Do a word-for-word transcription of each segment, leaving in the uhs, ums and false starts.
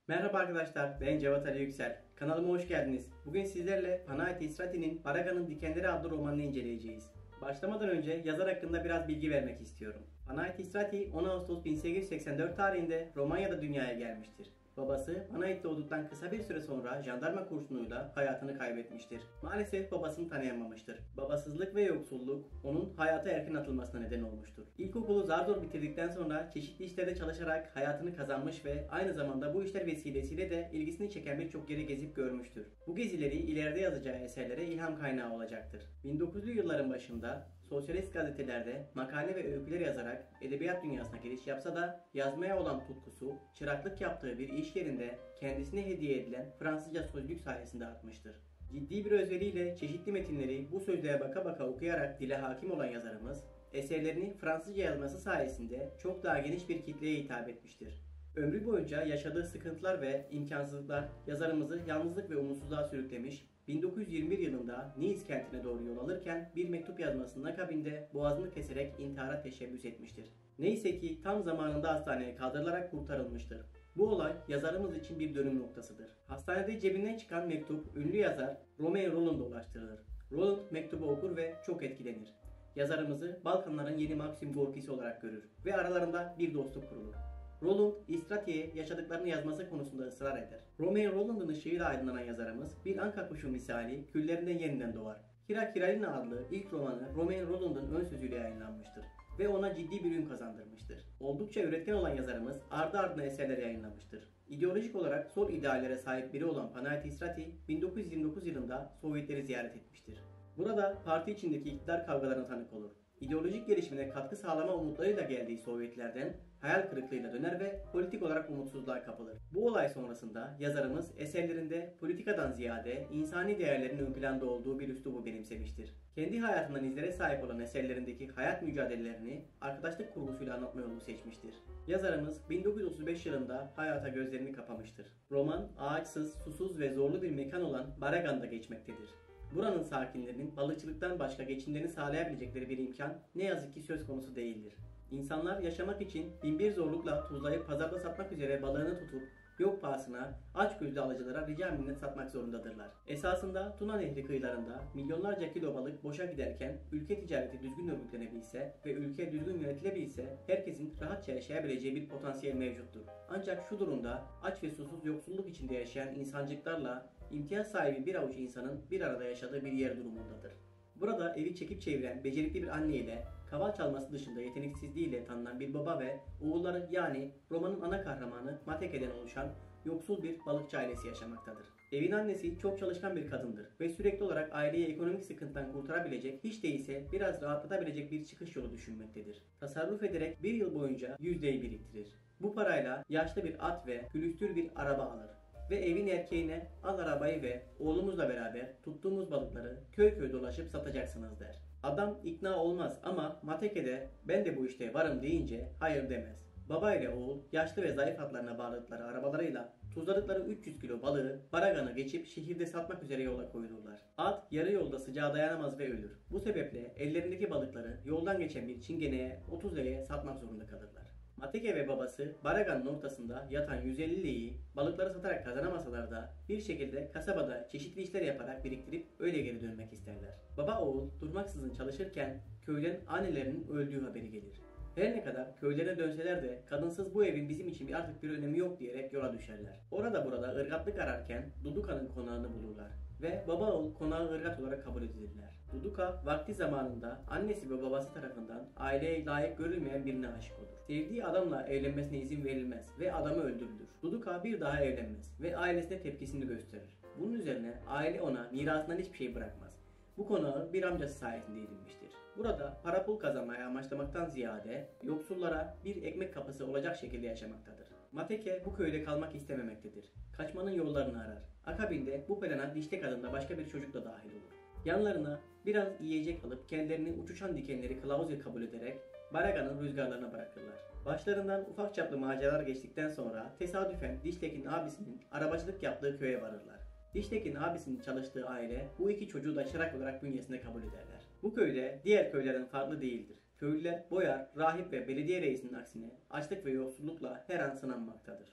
Merhaba arkadaşlar, ben Cevat Ali Yüksel. Kanalıma hoş geldiniz. Bugün sizlerle Panayi Tisrati'nin Baragan'ın Dikenleri adlı romanını inceleyeceğiz. Başlamadan önce yazar hakkında biraz bilgi vermek istiyorum. Panayi Tisrati on Ağustos bin sekiz yüz seksen dört tarihinde Romanya'da dünyaya gelmiştir. Babası Panayit doğduktan kısa bir süre sonra jandarma kurşunuyla hayatını kaybetmiştir. Maalesef babasını tanıyamamıştır. Babasızlık ve yoksulluk onun hayata erken atılmasına neden olmuştur. İlkokulu zar zor bitirdikten sonra çeşitli işlerde çalışarak hayatını kazanmış ve aynı zamanda bu işler vesilesiyle de ilgisini çeken birçok yeri gezip görmüştür. Bu gezileri ileride yazacağı eserlere ilham kaynağı olacaktır. bin dokuz yüzlü yılların başında sosyalist gazetelerde makale ve öyküler yazarak edebiyat dünyasına giriş yapsa da yazmaya olan tutkusu, çıraklık yaptığı bir iş yerinde kendisine hediye edilen Fransızca sözlük sayesinde artmıştır. Ciddi bir özveriyle çeşitli metinleri bu sözlüğe baka baka okuyarak dile hakim olan yazarımız, eserlerini Fransızca yazması sayesinde çok daha geniş bir kitleye hitap etmiştir. Ömrü boyunca yaşadığı sıkıntılar ve imkansızlıklar yazarımızı yalnızlık ve umutsuzluğa sürüklemiş, bin dokuz yüz yirmi bir yılında Nice kentine doğru yol alırken bir mektup yazmasının akabinde boğazını keserek intihara teşebbüs etmiştir. Neyse ki tam zamanında hastaneye kaldırılarak kurtarılmıştır. Bu olay yazarımız için bir dönüm noktasıdır. Hastanede cebinden çıkan mektup ünlü yazar Romain Rolland'a ulaştırılır. Rolland mektubu okur ve çok etkilenir. Yazarımızı Balkanların yeni Maxim Gorki'si olarak görür ve aralarında bir dostluk kurulur. Rolland, Istrati'ye yaşadıklarını yazması konusunda ısrar eder. Romain Rolland'ın ışığıyla aydınlanan yazarımız bir anka kuşu misali küllerinden yeniden doğar. Kira Kiralina adlı ilk romanı Romain Rolland'ın ön sözüyle yayınlanmıştır ve ona ciddi bir ün kazandırmıştır. Oldukça üretken olan yazarımız ardı ardına eserler yayınlamıştır. İdeolojik olarak sol ideallere sahip biri olan Panayi Tisrati bin dokuz yüz yirmi dokuz yılında Sovyetleri ziyaret etmiştir. Burada parti içindeki iktidar kavgalarına tanık olur. İdeolojik gelişimine katkı sağlama umutlarıyla geldiği Sovyetlerden hayal kırıklığıyla döner ve politik olarak umutsuzluğa kapılır. Bu olay sonrasında yazarımız eserlerinde politikadan ziyade insani değerlerin ön planda olduğu bir üslubu benimsemiştir. Kendi hayatından izlere sahip olan eserlerindeki hayat mücadelelerini arkadaşlık kurgusuyla anlatma yolunu seçmiştir. Yazarımız bin dokuz yüz otuz beş yılında hayata gözlerini kapamıştır. Roman ağaçsız, susuz ve zorlu bir mekan olan Baragan'da geçmektedir. Buranın sakinlerinin balıkçılıktan başka geçimlerini sağlayabilecekleri bir imkan ne yazık ki söz konusu değildir. İnsanlar yaşamak için binbir zorlukla tuzlayıp pazarda satmak üzere balığını tutup yok pahasına açgözlü alıcılara rica minnet satmak zorundadırlar. Esasında Tuna Nehri kıyılarında milyonlarca kilo balık boşa giderken ülke ticareti düzgün örgütlenebilse ve ülke düzgün yönetilebilse herkesin rahatça yaşayabileceği bir potansiyel mevcuttur. Ancak şu durumda aç ve susuz yoksulluk içinde yaşayan insancıklarla imtiyaz sahibi bir avuç insanın bir arada yaşadığı bir yer durumundadır. Burada evi çekip çeviren becerikli bir anne ile kaval çalması dışında yeteneksizliğiyle tanınan bir baba ve oğulları yani romanın ana kahramanı Mateke'den oluşan yoksul bir balıkçı ailesi yaşamaktadır. Evin annesi çok çalışkan bir kadındır ve sürekli olarak aileyi ekonomik sıkıntıdan kurtarabilecek, hiç değilse biraz rahatlatabilecek bir çıkış yolu düşünmektedir. Tasarruf ederek bir yıl boyunca yüzdeyi biriktirir. Bu parayla yaşlı bir at ve külüstür bir araba alır. Ve evin erkeğine al arabayı ve oğlumuzla beraber tuttuğumuz balıkları köy köy dolaşıp satacaksınız der. Adam ikna olmaz ama Mateke'de ben de bu işte varım deyince hayır demez. Baba ile oğul yaşlı ve zayıf atlarına bağladıkları arabalarıyla tuzladıkları üç yüz kilo balığı Baragan'ı geçip şehirde satmak üzere yola koyulurlar. At yarı yolda sıcağa dayanamaz ve ölür. Bu sebeple ellerindeki balıkları yoldan geçen bir çingeneye otuz liraya satmak zorunda kalırlar. Mateke ve babası Baragan'ın ortasında yatan yüz elli liyi balıkları satarak kazanamasalar da bir şekilde kasabada çeşitli işler yaparak biriktirip öyle geri dönmek isterler. Baba oğul durmaksızın çalışırken köyden annelerinin öldüğü haberi gelir. Her ne kadar köylerine dönseler de kadınsız bu evin bizim için artık bir önemi yok diyerek yola düşerler. Orada burada ırgatlık ararken Duduka'nın konağını bulurlar ve baba oğul konağı ırgat olarak kabul edilirler. Duduka vakti zamanında annesi ve babası tarafından aileye layık görülmeyen birine aşık olur. Sevdiği adamla evlenmesine izin verilmez ve adamı öldürülür. Duduka bir daha evlenmez ve ailesine tepkisini gösterir. Bunun üzerine aile ona mirasından hiçbir şey bırakmaz. Bu konağı bir amcası sayesinde edinmiştir. Burada para pul kazanmaya amaçlamaktan ziyade yoksullara bir ekmek kapısı olacak şekilde yaşamaktadır. Mateke bu köyde kalmak istememektedir. Kaçmanın yollarını arar. Akabinde bu plana Diştek adında başka bir çocuk da dahil olur. Yanlarına biraz yiyecek alıp kendilerini uçuşan dikenleri kılavuz kabul ederek Baragan'ın rüzgarlarına bırakırlar. Başlarından ufak çaplı maceralar geçtikten sonra tesadüfen Diştek'in abisinin arabacılık yaptığı köye varırlar. Diştek'in abisinin çalıştığı aile bu iki çocuğu da çırak olarak bünyesinde kabul ederler. Bu köyde diğer köylerden farklı değildir. Köylüler boyar, rahip ve belediye reisinin aksine açlık ve yoksullukla her an sınanmaktadır.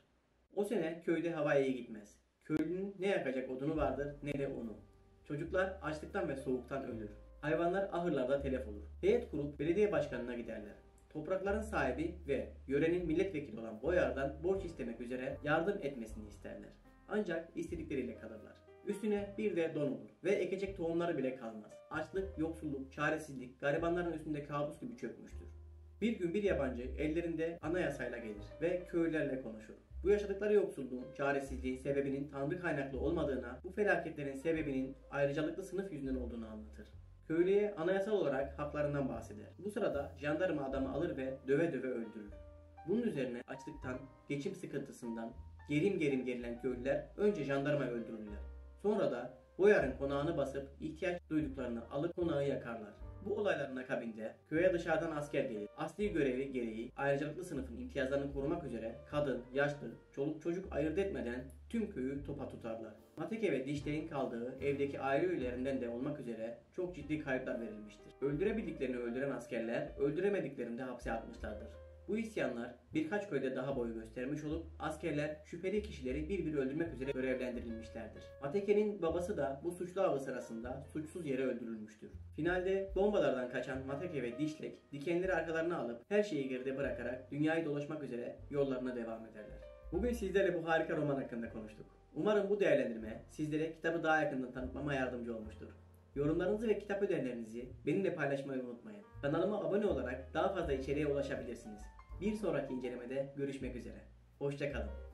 O sene köyde hava iyi gitmez. Köylünün ne yakacak odunu vardır ne de unu. Çocuklar açlıktan ve soğuktan ölür. Hayvanlar ahırlarda telef olur. Heyet kurup belediye başkanına giderler. Toprakların sahibi ve yörenin milletvekili olan Boyar'dan borç istemek üzere yardım etmesini isterler. Ancak istedikleriyle kalırlar. Üstüne bir de don olur ve ekecek tohumları bile kalmaz. Açlık, yoksulluk, çaresizlik garibanların üstünde kabus gibi çökmüştür. Bir gün bir yabancı ellerinde anayasayla gelir ve köylülerle konuşur. Bu yaşadıkları yoksulluğun, çaresizliğin sebebinin tanrı kaynaklı olmadığına, bu felaketlerin sebebinin ayrıcalıklı sınıf yüzünden olduğunu anlatır. Köylüye anayasal olarak haklarından bahseder. Bu sırada jandarma adamı alır ve döve döve öldürür. Bunun üzerine açlıktan, geçim sıkıntısından gerim gerim gerilen köylüler önce jandarmayı öldürürler. Sonra da Boyar'ın konağını basıp ihtiyaç duyduklarını alıp konağı yakarlar. Bu olayların akabinde köye dışarıdan asker gelir. Asli görevi gereği ayrıcalıklı sınıfın imtiyazlarını korumak üzere kadın, yaşlı, çoluk çocuk ayırt etmeden tüm köyü topa tutarlar. Mateke ve Dişler'in kaldığı evdeki aile üyelerinden de olmak üzere çok ciddi kayıplar verilmiştir. Öldürebildiklerini öldüren askerler öldüremediklerini de hapse atmışlardır. Bu isyanlar birkaç köyde daha boy göstermiş olup askerler şüpheli kişileri bir bir öldürmek üzere görevlendirilmişlerdir. Mateke'nin babası da bu suçlu avı sırasında suçsuz yere öldürülmüştür. Finalde bombalardan kaçan Mateke ve Dişlek dikenleri arkalarına alıp her şeyi geride bırakarak dünyayı dolaşmak üzere yollarına devam ederler. Bugün sizlerle bu harika roman hakkında konuştuk. Umarım bu değerlendirme sizlere kitabı daha yakından tanıtmama yardımcı olmuştur. Yorumlarınızı ve kitap önerilerinizi benimle paylaşmayı unutmayın. Kanalıma abone olarak daha fazla içeriğe ulaşabilirsiniz. Bir sonraki incelemede görüşmek üzere. Hoşça kalın.